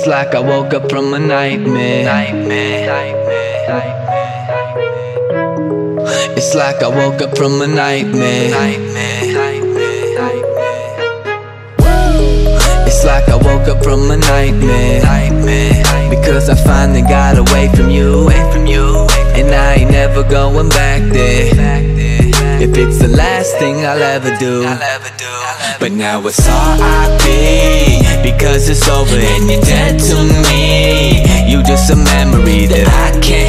like I woke up from a nightmare. It's like I woke up from a nightmare. It's like I woke up from a nightmare. Because I finally got away from you, and I ain't never going back there. If it's the last thing I'll ever do. But now it's R.I.P. because it's over and you're dead to me. You just a memory that I can't